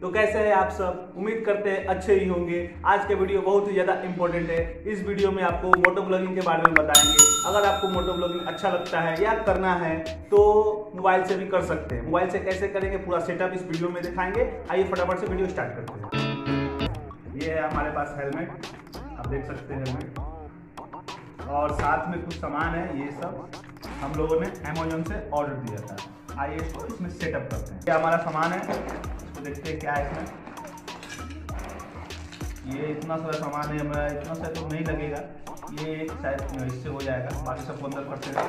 तो कैसे हैं आप सब? उम्मीद करते हैं अच्छे ही होंगे। आज के वीडियो बहुत ही ज़्यादा इंपॉर्टेंट है। इस वीडियो में आपको मोटो ब्लॉगिंग के बारे में बताएंगे। अगर आपको मोटो ब्लॉगिंग अच्छा लगता है या करना है तो मोबाइल से भी कर सकते हैं। मोबाइल से कैसे करेंगे पूरा सेटअप इस वीडियो में दिखाएंगे। आइए फटाफट से वीडियो स्टार्ट करते हैं। ये है हमारे पास हेलमेट, आप देख सकते हैं हेलमेट, और साथ में कुछ सामान है। ये सब हम लोगों ने अमेज़न से ऑर्डर दिया था। आइए इसको इसमें सेटअप करते हैं। ये हमारा सामान है, इसको देखते हैं क्या है इसमें। ये इतना सारा सामान है, हमारा इतना सा तो नहीं लगेगा, ये शायद इससे हो जाएगा। बाकी सबको अंदर करते हैं।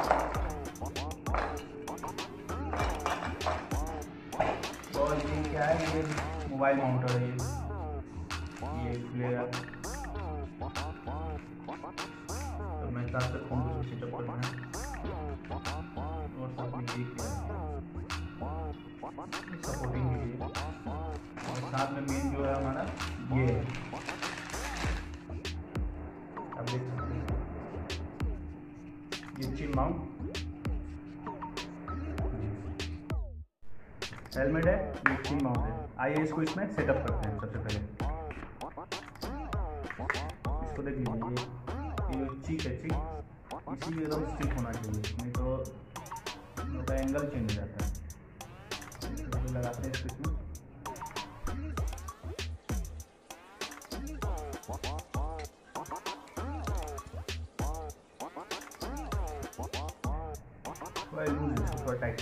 और ये क्या है, ये मोबाइल माउंटर है। ये प्लेयर तो मैं हिसाब से फोन को सेटअप करना है। और साथ में ये क्या है, सपोर्टिंग के लिए। और साथ में मेन जो है हमारा ये है, आप देख सकते हैं ये चिन माउंट हेलमेट है, ये चिन माउंट है। आइए इसको इसमें सेटअप करते हैं। सबसे पहले इसको देख लीजिए, ये चीक है, चीक इसी एकदम स्टिक होना चाहिए, नहीं तो उसका एंगल चेंज हो जाता है। लगाते हैं इसमें। थोड़ा टाइट।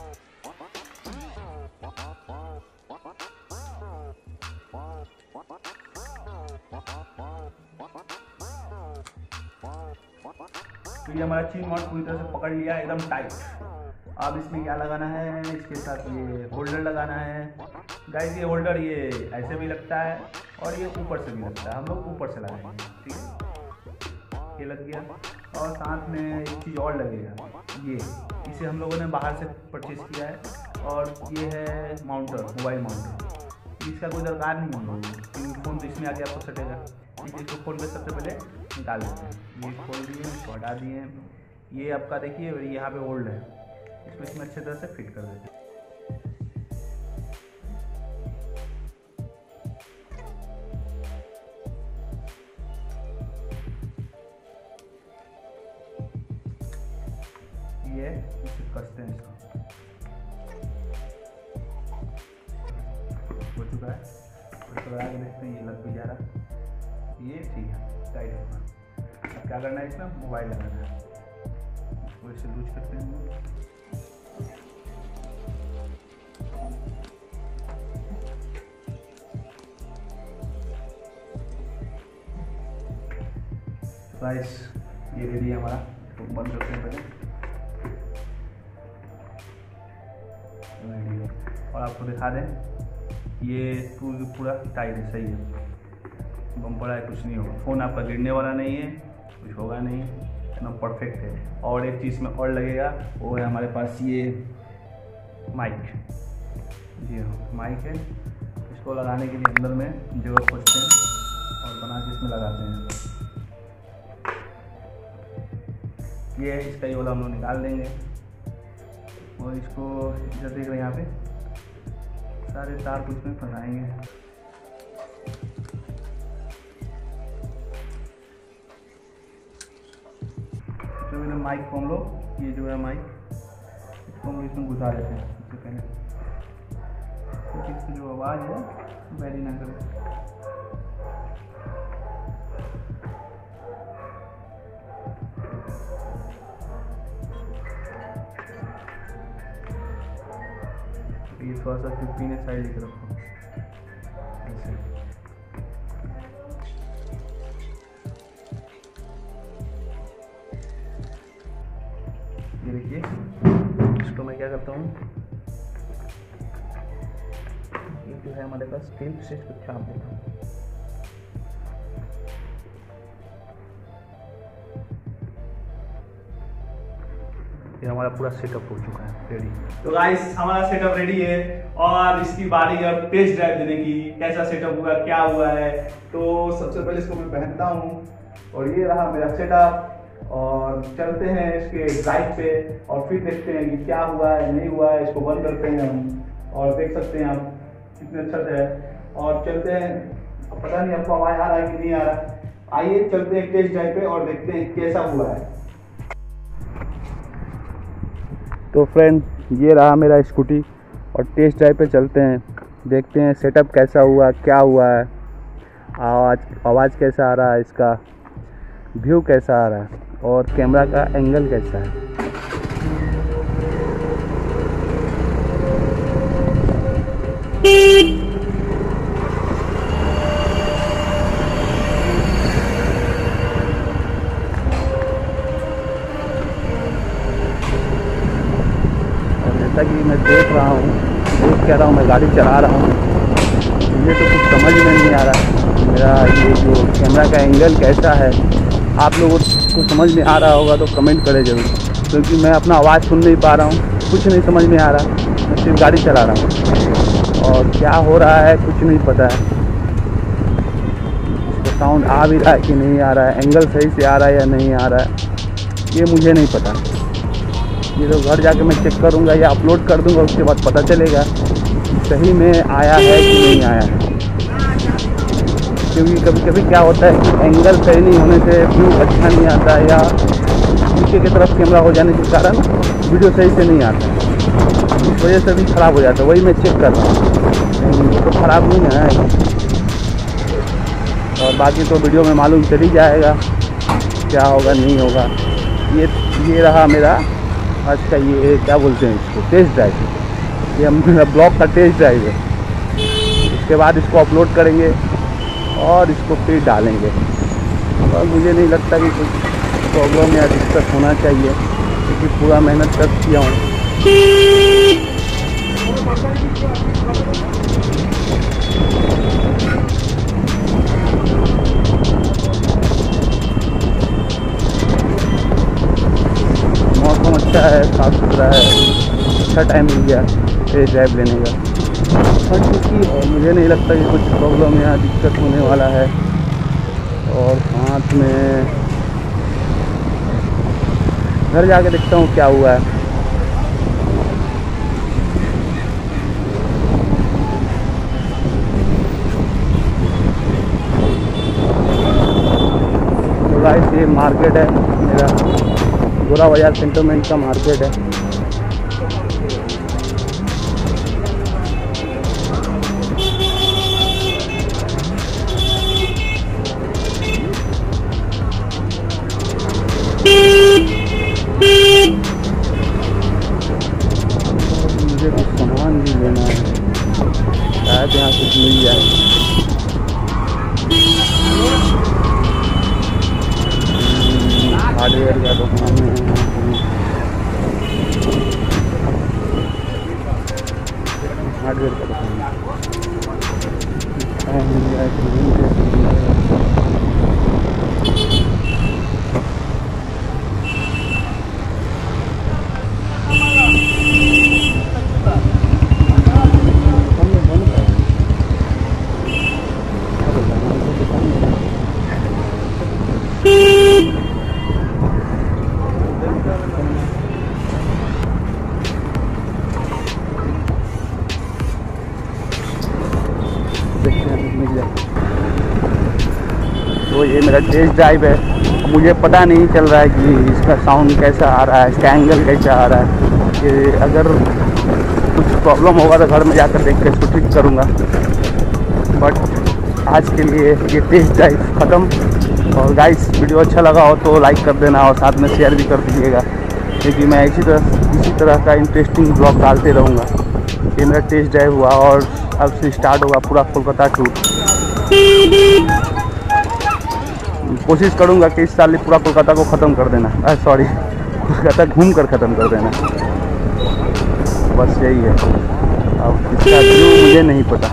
तो ये हमारा चीन माउंट पूरी तरह से पकड़ लिया एकदम टाइट। अब इसमें क्या लगाना है, इसके साथ ये होल्डर लगाना है। गाइस ये होल्डर ये ऐसे भी लगता है और ये ऊपर से भी लगता है। हम लोग ऊपर से लगाएंगे, ठीक है। ये लग गया। और साथ में एक चीज़ और लगेगा, ये इसे हम लोगों ने बाहर से परचेज़ किया है। और ये है माउंटर, मोबाइल माउंटर। इसका कोई दरकार नहीं हम लोगों को, क्योंकि फ़ोन तो इसमें आगे आपको सटेगा। ठीक है, इसको खोल के सबसे पहले निकाल देते हैं। ये खोल दिए, इसको हटा दिए। ये आपका देखिए यहाँ पे होल्ड है, इसको इसमें अच्छे तरह से फिट कर देते हैं। ये इसे कसते हैं, इसको हो चुका है। इसको लगा के देखते हैं, ये लग भी जा रहा, ये ठीक है, टाइट है। अब क्या करना है, इसमें मोबाइल लगाना है। इसको इसे लूज करते हैं। गाइस ये रेडी है हमारा, तो बंद करते हैं पहले। और आपको दिखा दें, ये पूरा टाइट है, सही है, बम पड़ा है, कुछ नहीं होगा। फ़ोन आपका गिरने वाला नहीं है, कुछ होगा नहीं, एकदम परफेक्ट है। और एक चीज़ में और लगेगा, वो है हमारे पास ये माइक। जी हाँ, माइक है। इसको लगाने के लिए अंदर में जगह खोजते हैं और बना के इसमें लगाते हैं। ये है इसका, ये वाला हम लोग निकाल देंगे। और इसको इधर देख रहे हैं, यहाँ पे सारे तार कुछ में फंसाएंगे। जो है माइक को हम लोग, ये जो है माइक, इसको हम इसमें घुसा देते हैं सबसे पहले, क्योंकि इसकी जो आवाज़ है वैरी ना करे। ये थोड़ा सा चुप्पी ने साइड लेकर रखो ऐसे। ये देखिए, इसको मैं क्या करता हूँ, ये जो है हमारे पास टेप से इसको छाप देता हूँ। ये हमारा पूरा सेटअप हो चुका है, रेडी। तो गाइस हमारा सेटअप रेडी है और इसकी बारी है टेस्ट ड्राइव देने की, कैसा सेटअप हुआ, क्या हुआ है। तो सबसे पहले इसको मैं पहनता हूँ और ये रहा मेरा सेटअप। और चलते हैं इसके ड्राइव पे और फिर देखते हैं कि क्या हुआ है नहीं हुआ है। इसको बंद करते हैं हम और देख सकते हैं आप छत है। और चलते हैं, पता नहीं आपको आवाज आ रहा है कि नहीं आ रहा। आइए चलते हैं टेस्ट ड्राइव पे और देखते हैं कैसा हुआ है। तो फ्रेंड, ये रहा मेरा स्कूटी और टेस्ट ड्राइव पे चलते हैं, देखते हैं सेटअप कैसा हुआ, क्या हुआ है, आवाज़ कैसा आ रहा है, इसका व्यू कैसा आ रहा है और कैमरा का एंगल कैसा है। जैसा कि मैं देख रहा हूँ, कह रहा हूँ, मैं गाड़ी चला रहा हूँ, मुझे तो कुछ समझ में नहीं आ रहा मेरा ये जो कैमरा का एंगल कैसा है। आप लोगों को समझ में आ रहा होगा तो कमेंट करें ज़रूर, क्योंकि मैं अपना आवाज़ सुन नहीं पा रहा हूँ, कुछ नहीं समझ में आ रहा, मैं सिर्फ गाड़ी चला रहा हूँ और क्या हो रहा है कुछ नहीं पता है। इसका साउंड आ भी रहा है कि नहीं आ रहा है, एंगल सही से आ रहा है या नहीं आ रहा है, ये मुझे नहीं पता। ये तो घर जाके मैं चेक करूँगा या अपलोड कर दूँगा, उसके बाद पता चलेगा सही में आया है कि नहीं आया है। क्योंकि कभी कभी क्या होता है कि एंगल सही नहीं होने से व्यू अच्छा नहीं आता है, या नीचे की तरफ कैमरा हो जाने के कारण वीडियो सही से नहीं आता है, इस वजह से भी ख़राब हो जाता है। वही मैं चेक कर रहा हूँ, ये तो ख़राब नहीं है। और बाकी तो वीडियो में मालूम चल ही जाएगा क्या होगा नहीं होगा। ये रहा मेरा आज का, ये क्या बोलते हैं इसको, टेस्ट ड्राइव। ये मेरा ब्लॉग का टेस्ट ड्राइव है। इसके बाद इसको अपलोड करेंगे और इसको फिर डालेंगे। और मुझे नहीं लगता कि कुछ प्रॉब्लम या दिक्कत होना चाहिए, क्योंकि पूरा मेहनत कर किया हूँ। मौसम अच्छा है, साफ सुथरा है, अच्छा टाइम मिल गया टेस्ट ड्राइव लेने का। और क्योंकि मुझे नहीं लगता कि कुछ प्रॉब्लम या दिक्कत होने वाला है। और साथ में घर जाके देखता हूँ क्या हुआ है। तो गाइस, ये मार्केट है मेरा, गोरा बाजार सेंटरमेंट का मार्केट है। मुझे कुछ सामान भी लेना है, शायद यहाँ कुछ मिल जाए। हार्डवेयर का दुकान है, हार्डवेयर का दुकान मिल जाए तो मिल जाए। तो ये मेरा टेस्ट ड्राइव है। मुझे पता नहीं चल रहा है कि इसका साउंड कैसा आ रहा है, इसका एंगल कैसा आ रहा है। कि अगर कुछ प्रॉब्लम होगा तो घर में जाकर देख कर इसको ठीक करूँगा। बट आज के लिए ये टेस्ट ड्राइव ख़त्म। और गाइस, वीडियो अच्छा लगा हो तो लाइक कर देना और साथ में शेयर भी कर दीजिएगा, क्योंकि मैं इसी तरह का इंटरेस्टिंग ब्लॉग डालते रहूँगा। ये मेरा टेस्ट ड्राइव हुआ और अब से स्टार्ट होगा पूरा कोलकाता टूर। कोशिश करूंगा कि इस साल पूरा कोलकाता को ख़त्म कर देना, सॉरी, कोलकाता घूम कर ख़त्म कर देना। बस यही है, अब इसका व्यू मुझे नहीं पता।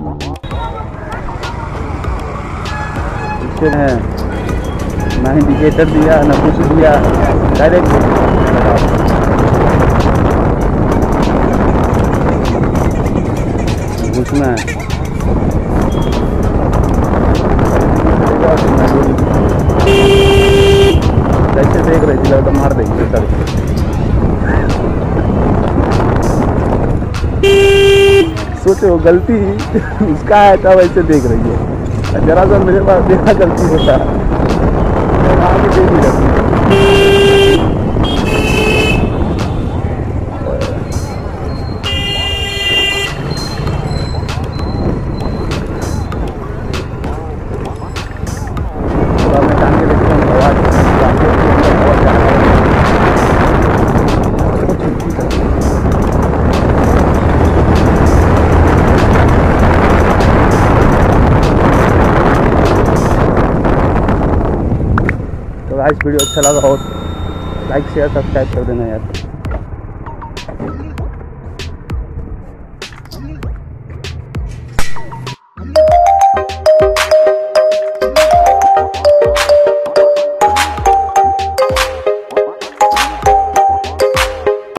है 98 प्रेशर दिया ना कुछ दिया, डायरेक्ट घुसना है। कैसे देख रही थी, लगता मार देंगे सर। सोचो गलती उसका है था, वैसे देख रही है। जरा सा मेरे पास देखा गलती होता आगे देख ही रखती। तो गाइस वीडियो अच्छा लगा और लाइक शेयर सब्सक्राइब कर देना यार।